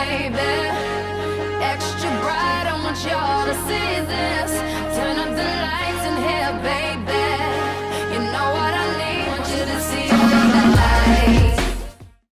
baby. Extra bright, I want y'all to see this.